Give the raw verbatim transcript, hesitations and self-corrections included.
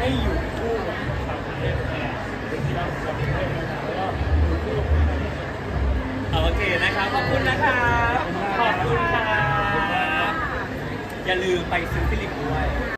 ให้อยู่คู่กับชาวกรุงเทพเป็นที่รักของชาวกรุงเทพนะครับแล้วก็อยู่คู่กับคนไทยโอเคนะครับขอบคุณนะครับขอบคุณครับอย่าลืมไปซื้อฟิลิปด้วย